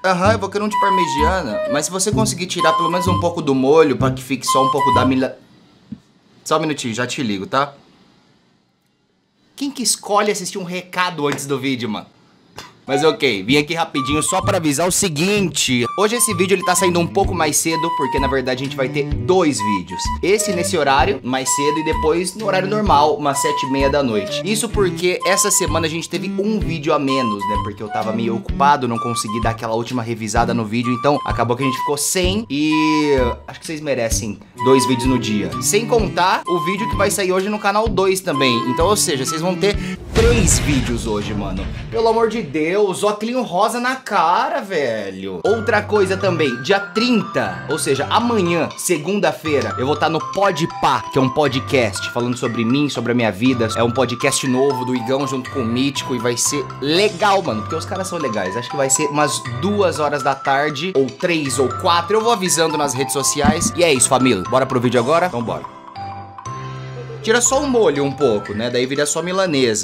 Aham, eu vou querer um de parmegiana. Mas se você conseguir tirar pelo menos um pouco do molho pra que fique só um pouco da milha... Só um minutinho, já te ligo, tá? Quem que escolhe assistir um recado antes do vídeo, mano? Mas ok, vim aqui rapidinho só pra avisar o seguinte. Hoje esse vídeo ele tá saindo um pouco mais cedo, porque na verdade a gente vai ter 2 vídeos. Esse nesse horário, mais cedo, e depois no horário normal, umas 7h30 da noite. Isso porque essa semana a gente teve um vídeo a menos, né? Porque eu tava meio ocupado, não consegui dar aquela última revisada no vídeo, então acabou que a gente ficou sem e... acho que vocês merecem 2 vídeos no dia. Sem contar o vídeo que vai sair hoje no canal 2 também. Então, ou seja, vocês vão ter 3 vídeos hoje, mano. Pelo amor de Deus. Óculos rosa na cara, velho. Outra coisa também, dia 30, ou seja, amanhã, segunda-feira, eu vou estar no Podpah, que é um podcast falando sobre mim, sobre a minha vida. É um podcast novo do Igão junto com o Mítico e vai ser legal, mano, porque os caras são legais. Acho que vai ser umas 2 horas da tarde, ou 3 ou 4. Eu vou avisando nas redes sociais. E é isso, família. Bora pro vídeo agora? Então bora. Tira só o molho um pouco, né? Daí vira só milanesa.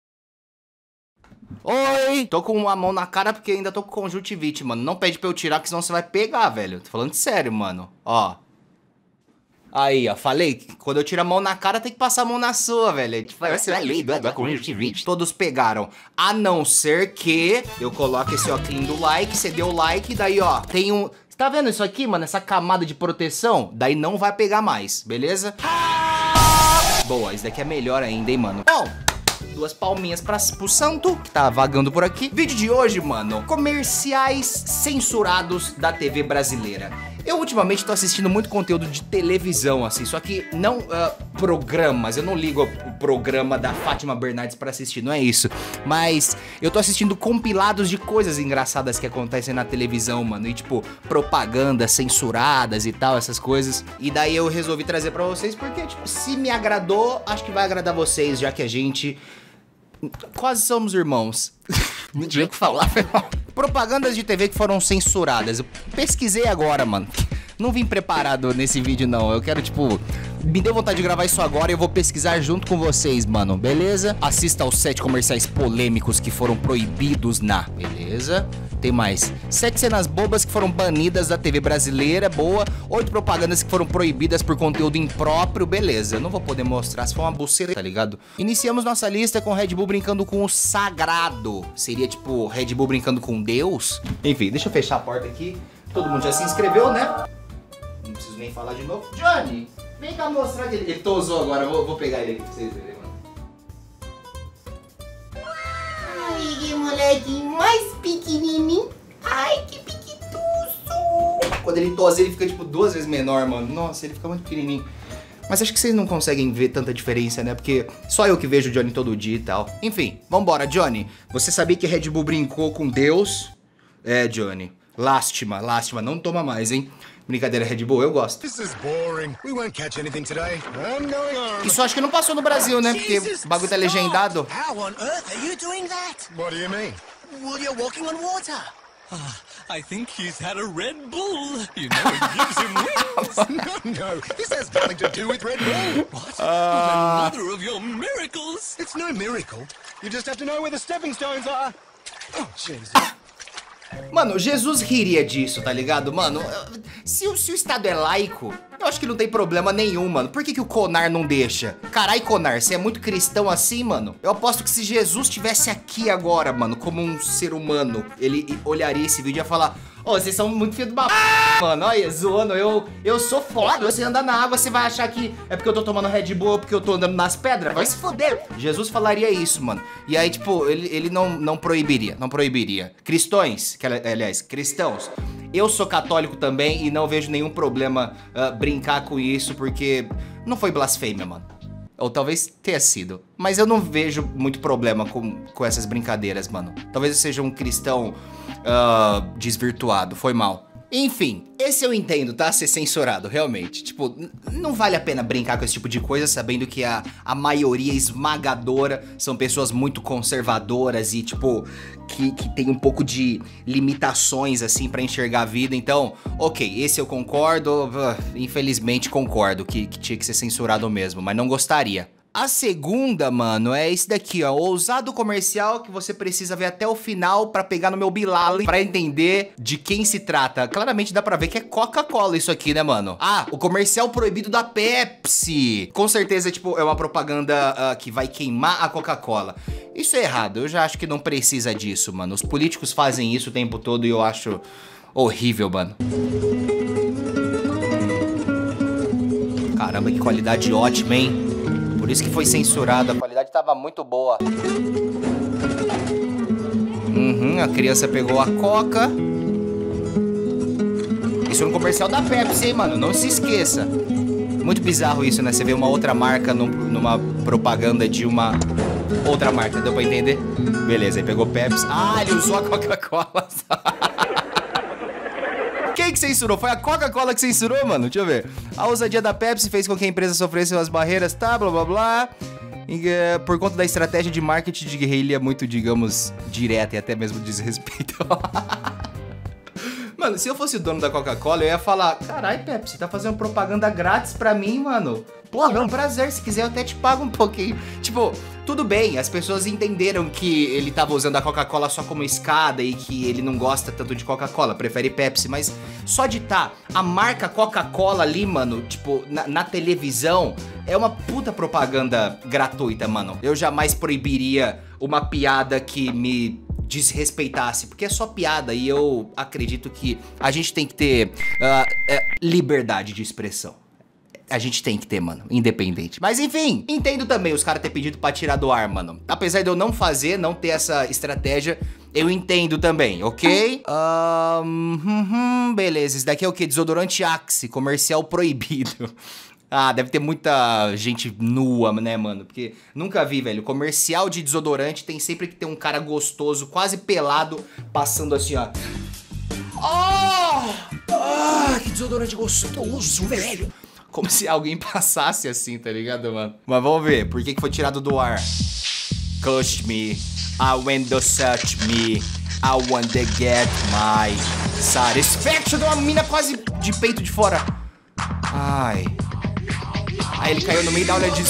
Oi! Tô com uma mão na cara porque ainda tô com conjuntivite, mano. Não pede pra eu tirar, porque senão você vai pegar, velho. Tô falando sério, mano. Ó. Aí, ó. Falei que quando eu tiro a mão na cara, tem que passar a mão na sua, velho. Você vai ler da conjuntivite. Todos pegaram. A não ser que eu coloque esse óculos do like, você deu like, daí, ó, tem um... Você tá vendo isso aqui, mano? Essa camada de proteção? Daí não vai pegar mais, beleza? Boa, isso daqui é melhor ainda, hein, mano? Bom... 2 palminhas pro santo, que tá vagando por aqui. Vídeo de hoje, mano, comerciais censurados da TV brasileira. Eu ultimamente tô assistindo muito conteúdo de televisão, assim, só que não programas. Eu não ligo o programa da Fátima Bernardes pra assistir, não é isso. Mas eu tô assistindo compilados de coisas engraçadas que acontecem na televisão, mano. E tipo, propagandas censuradas e tal, essas coisas. E daí eu resolvi trazer pra vocês porque, tipo, se me agradou, acho que vai agradar vocês, já que a gente... quase somos irmãos. Não tinha o que falar, velho. Propagandas de TV que foram censuradas. Eu pesquisei agora, mano. Não vim preparado nesse vídeo, não. Eu quero, tipo... me deu vontade de gravar isso agora e eu vou pesquisar junto com vocês, mano. Beleza? Assista aos 7 comerciais polêmicos que foram proibidos na... Beleza? Tem mais. 7 cenas bobas que foram banidas da TV brasileira. Boa. 8 propagandas que foram proibidas por conteúdo impróprio. Beleza. Eu não vou poder mostrar se for uma buceta, tá ligado? Iniciamos nossa lista com Red Bull brincando com o sagrado. Seria, tipo, Red Bull brincando com Deus? Enfim, deixa eu fechar a porta aqui. Todo mundo já se inscreveu, né? Não preciso nem falar de novo. Johnny, vem cá mostrar que ele tosou agora. Vou pegar ele aqui pra vocês verem, mano. Ai, que moleque mais pequenininho. Ai, que piquituço. Quando ele tosa, ele fica tipo 2 vezes menor, mano. Nossa, ele fica muito pequenininho. Mas acho que vocês não conseguem ver tanta diferença, né? Porque só eu que vejo o Johnny todo dia e tal. Enfim, vambora, Johnny. Você sabia que Red Bull brincou com Deus? É, Johnny. Lástima, lástima. Não toma mais, hein? Brincadeira, Red Bull, eu gosto. Isso acho que não passou no Brasil, né? Porque o bagulho tá legendado. How on earth are you doing that? What do you mean? Well, you're walking on water. I think he's had a Red Bull. You know, it gives him wings. No, this has nothing to do with Red Bull. What? Another of your miracles. It's no miracle. You just have to know where the stepping stones are. Oh, Jesus. Mano, Jesus riria disso, tá ligado? Mano, se o Estado é laico, eu acho que não tem problema nenhum, mano. Por que o Conar não deixa? Carai, Conar, você é muito cristão assim, mano? Eu aposto que se Jesus estivesse aqui agora, mano, como um ser humano, ele olharia esse vídeo e ia falar: ô, vocês são muito filho de uma mano, olha, zoando, eu sou foda. Você anda na água, você vai achar que é porque eu tô tomando Red Bull ou porque eu tô andando nas pedras? Vai se foder. Jesus falaria isso, mano. E aí, tipo, ele não proibiria. Cristões, aliás, cristãos, eu sou católico também e não vejo nenhum problema brincar com isso, porque não foi blasfêmia, mano. Ou talvez tenha sido. Mas eu não vejo muito problema com essas brincadeiras, mano. Talvez eu seja um cristão desvirtuado. Foi mal. Enfim, esse eu entendo, tá? Ser censurado, realmente. Tipo, não vale a pena brincar com esse tipo de coisa, sabendo que a maioria esmagadora são pessoas muito conservadoras e, tipo, que tem um pouco de limitações, assim, pra enxergar a vida. Então, ok, esse eu concordo. Infelizmente concordo que tinha que ser censurado mesmo, mas não gostaria. A segunda, mano, é esse daqui, ó. Ousado comercial que você precisa ver até o final pra pegar no meu bilal, pra entender de quem se trata. Claramente dá pra ver que é Coca-Cola isso aqui, né, mano? Ah, o comercial proibido da Pepsi. Com certeza, tipo, é uma propaganda que vai queimar a Coca-Cola. Isso é errado, eu já acho que não precisa disso, mano. Os políticos fazem isso o tempo todo e eu acho horrível, mano. Caramba, que qualidade ótima, hein? Por isso que foi censurado, a qualidade tava muito boa. A criança pegou a Coca. Isso é um comercial da Pepsi, hein, mano? Não se esqueça. Muito bizarro isso, né? Você vê uma outra marca numa propaganda de uma outra marca. Deu pra entender? Beleza, aí pegou Pepsi. Ah, ele usou a Coca-Cola. Quem que censurou? Foi a Coca-Cola que censurou, mano? Deixa eu ver. A ousadia da Pepsi fez com que a empresa sofresse umas barreiras, tá? Blá, blá, blá. E, por conta da estratégia de marketing de guerrilha muito, digamos, direta e até mesmo desrespeito. Mano, se eu fosse o dono da Coca-Cola, eu ia falar: carai, Pepsi, tá fazendo propaganda grátis pra mim, mano. Pô, é um prazer, se quiser eu até te pago um pouquinho. Tipo, tudo bem, as pessoas entenderam que ele tava usando a Coca-Cola só como escada e que ele não gosta tanto de Coca-Cola, prefere Pepsi, mas só de tá a marca Coca-Cola ali, mano, tipo, na televisão, é uma puta propaganda gratuita, mano. Eu jamais proibiria uma piada que me desrespeitasse, porque é só piada e eu acredito que a gente tem que ter liberdade de expressão. A gente tem que ter, mano, independente. Mas enfim, entendo também os caras ter pedido pra tirar do ar, mano. Apesar de eu não fazer, não ter essa estratégia, eu entendo também, ok? Beleza, esse daqui é o quê? Desodorante Axe, comercial proibido. Ah, deve ter muita gente nua, né, mano? Porque nunca vi, velho. Comercial de desodorante tem sempre que ter um cara gostoso, quase pelado, passando assim, ó. Que desodorante gostoso, velho. Como se alguém passasse assim, tá ligado, mano? Mas vamos ver, por que foi tirado do ar? Touch me, I want to touch me, I want to get my satisfaction. Deu uma mina quase de peito de fora. Ai. Aí ele caiu no meio da aula de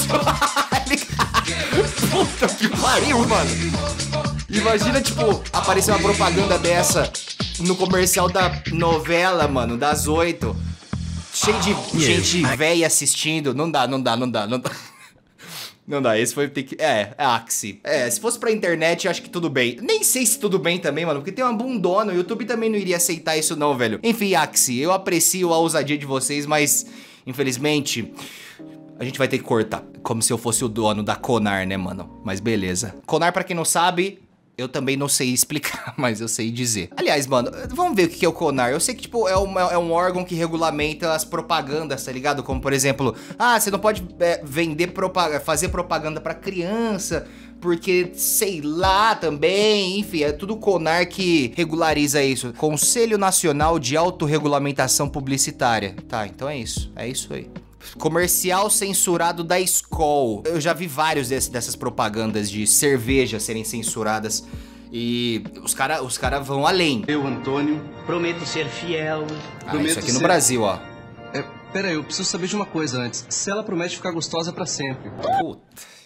Puta que pariu, mano. Imagina, tipo, aparecer uma propaganda dessa no comercial da novela, mano, das 8. Cheio de gente velha assistindo. Não dá. Não dá, esse foi... Axe. Se fosse pra internet, eu acho que tudo bem. Nem sei se tudo bem também, mano, porque tem uma bundona. O YouTube também não iria aceitar isso não, velho. Enfim, Axe, eu aprecio a ousadia de vocês, mas... infelizmente... a gente vai ter que cortar. Como se eu fosse o dono da Conar, né, mano? Mas beleza. Conar, pra quem não sabe... eu também não sei explicar, mas eu sei dizer. Aliás, mano, vamos ver o que é o Conar. Eu sei que, tipo, é um órgão que regulamenta as propagandas, tá ligado? Como, por exemplo, você não pode fazer propaganda pra criança, porque, sei lá, também, enfim, é tudo o Conar que regulariza isso. Conselho Nacional de Autorregulamentação Publicitária. Tá, então é isso aí. Comercial censurado da Skol. Eu já vi vários dessas propagandas de cerveja serem censuradas. E os cara vão além. Eu, Antônio, prometo ser fiel. Isso aqui no Brasil, ó. Pera aí, eu preciso saber de uma coisa antes. Se ela promete ficar gostosa pra sempre. Puta.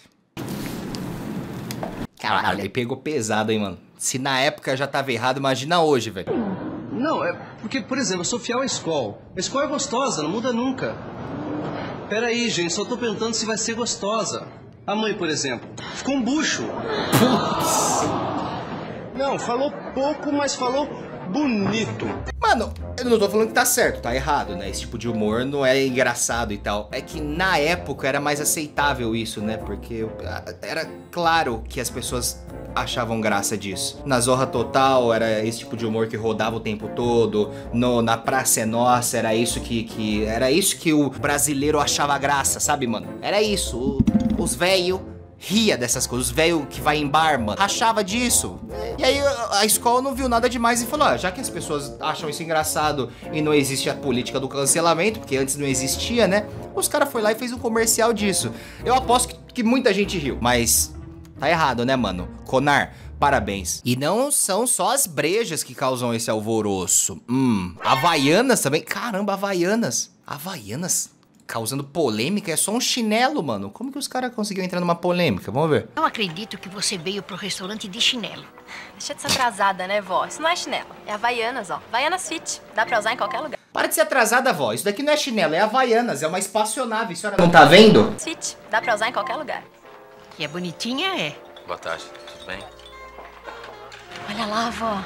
Caralho, ele pegou pesado, hein, mano. Se na época já tava errado, imagina hoje, velho. Não, é porque, por exemplo, eu sou fiel à Skol. A Skol é gostosa, não muda nunca. Pera aí, gente, só tô perguntando se vai ser gostosa. A mãe, por exemplo, ficou um bucho. Putz. Não, falou pouco, mas falou bonito. Mano, eu não tô falando que tá certo, tá errado, né? Esse tipo de humor não é engraçado e tal. É que na época era mais aceitável isso, né? Porque era claro que as pessoas achavam graça disso. Na Zorra Total era esse tipo de humor que rodava o tempo todo. Na Praça é Nossa era isso que o brasileiro achava graça, sabe, mano? Era isso. Os velhos ria dessas coisas, os velhos que vai em bar, mano, rachava disso. E aí a escola não viu nada demais e falou, já que as pessoas acham isso engraçado e não existe a política do cancelamento, porque antes não existia, né? Os caras foi lá e fez um comercial disso. Eu aposto que muita gente riu, mas tá errado, né, mano? Conar, parabéns. E não são só as brejas que causam esse alvoroço. Havaianas também. Caramba, Havaianas. Havaianas? causando polêmica, é só um chinelo, mano. Como que os caras conseguiram entrar numa polêmica? Vamos ver. Não acredito que você veio pro restaurante de chinelo. Deixa de ser atrasada, né, vó? Isso não é chinelo. É Havaianas, ó. Havaianas Fit. Dá pra usar em qualquer lugar. Para de ser atrasada, vó. Isso daqui não é chinelo, é Havaianas. É uma espaçonave. A senhora não tá vendo? Fit. Dá pra usar em qualquer lugar. E é bonitinha, é? Boa tarde, tudo bem? Olha lá, vó.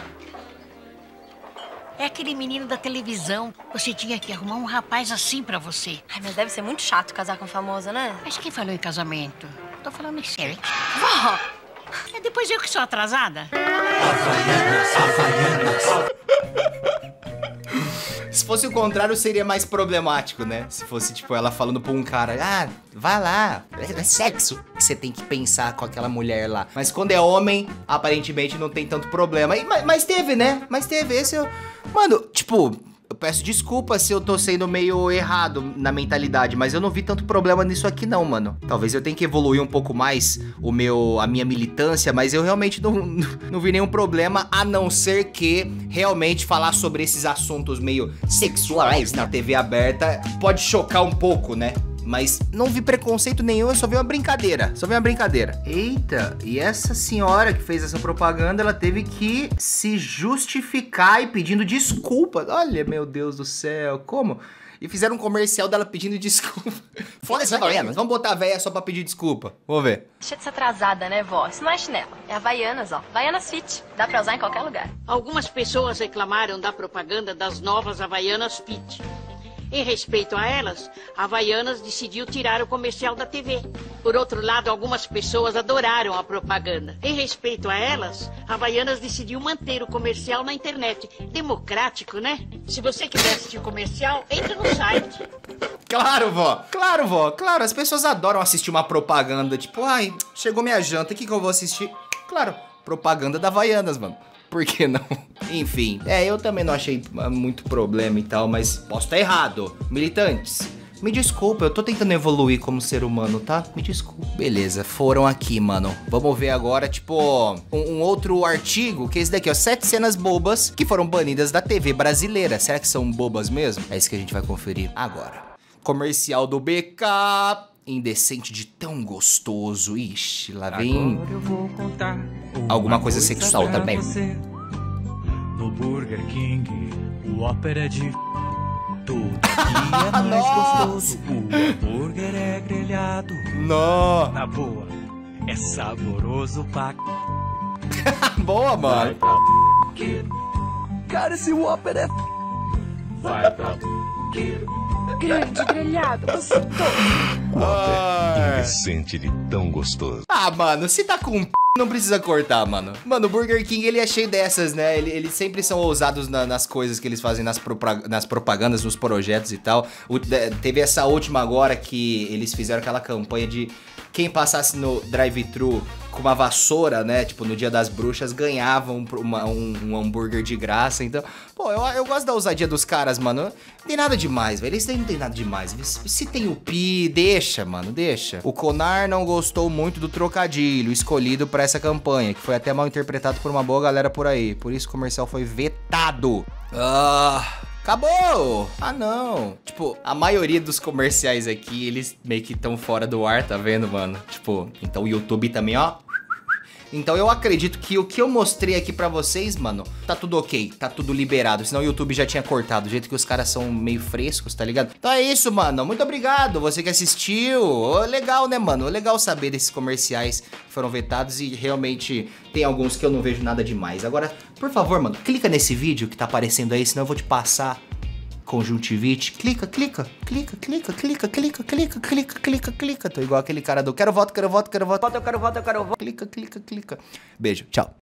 É aquele menino da televisão. Você tinha que arrumar um rapaz assim pra você. Ai, mas deve ser muito chato casar com famoso, né? Mas quem falou em casamento? Tô falando em sério. Vó! É depois eu que sou atrasada? Se fosse o contrário, seria mais problemático, né? Se fosse, tipo, ela falando pra um cara, ah, vai lá, é sexo. Que você tem que pensar com aquela mulher lá. Mas quando é homem, aparentemente não tem tanto problema. Mas teve, né? Mas teve, esse eu... Mano, tipo... Eu peço desculpa se eu tô sendo meio errado na mentalidade, mas eu não vi tanto problema nisso aqui não, mano. Talvez eu tenha que evoluir um pouco mais a minha militância, mas eu realmente não vi nenhum problema, a não ser que realmente falar sobre esses assuntos meio sexuais na TV aberta pode chocar um pouco, né? Mas não vi preconceito nenhum, eu só vi uma brincadeira. Eita, e essa senhora que fez essa propaganda, ela teve que se justificar e pedindo desculpa. Olha, meu Deus do céu, como? E fizeram um comercial dela pedindo desculpa. Foda-se, Havaianas. Vamos botar a véia só pra pedir desculpa. Vamos ver. Deixa de ser atrasada, né, vó? Isso não é chinelo. É Havaianas, ó. Havaianas Fit. Dá pra usar em qualquer lugar. Algumas pessoas reclamaram da propaganda das novas Havaianas Fit. Em respeito a elas, a Havaianas decidiu tirar o comercial da TV. Por outro lado, algumas pessoas adoraram a propaganda. Em respeito a elas, a Havaianas decidiu manter o comercial na internet. Democrático, né? Se você quiser assistir o comercial, entre no site. Claro, vó. Claro, vó. Claro, as pessoas adoram assistir uma propaganda. Tipo, ai, chegou minha janta, o que eu vou assistir? Claro, propaganda da Havaianas, mano. Por que não? Enfim, eu também não achei muito problema e tal, mas posso estar errado. Militantes, me desculpa, eu tô tentando evoluir como ser humano, tá? Me desculpa. Beleza, foram aqui, mano. Vamos ver agora, tipo, um outro artigo, que é esse daqui, ó. 7 cenas bobas que foram banidas da TV brasileira. Será que são bobas mesmo? É isso que a gente vai conferir agora. Comercial do BK... Indecente de tão gostoso. Ixi, lá vem alguma coisa sexual também. No Burger King, o Whopper é de... Tudo aqui é mais gostoso. O hambúrguer é grelhado. Não. Na boa, é saboroso pra... Boa, mano. Cara, esse Whopper é... Vai pra... Grande, grelhado, gostoso. Indecente de tão gostoso. Ah, mano, se tá com não precisa cortar, mano. Mano, o Burger King, ele é cheio dessas, né? Eles sempre são ousados nas coisas que eles fazem nas propagandas, nos projetos e tal. Teve essa última agora que eles fizeram aquela campanha de quem passasse no drive-thru com uma vassoura, né? Tipo, no Dia das Bruxas, ganhava um hambúrguer de graça. Então, pô, eu gosto da ousadia dos caras, mano. Não tem nada demais, velho. Eles não tem nada demais. Se tem o pi, deixa, mano, deixa. O Conar não gostou muito do trocadilho escolhido pra essa campanha, que foi até mal interpretado por uma boa galera por aí. Por isso o comercial foi vetado. Acabou! Ah, não. Tipo, a maioria dos comerciais aqui, eles meio que estão fora do ar, tá vendo, mano? Tipo, então o YouTube também, ó. Então eu acredito que o que eu mostrei aqui pra vocês, mano, tá tudo ok, tá tudo liberado. Senão o YouTube já tinha cortado, do jeito que os caras são meio frescos, tá ligado? Então é isso, mano. Muito obrigado, você que assistiu. Legal, né, mano? Legal saber desses comerciais que foram vetados e realmente tem alguns que eu não vejo nada demais. Agora, por favor, mano, clica nesse vídeo que tá aparecendo aí, senão eu vou te passar conjuntivite. Clica. Tô igual aquele cara do quero voto. Clica. Beijo, tchau.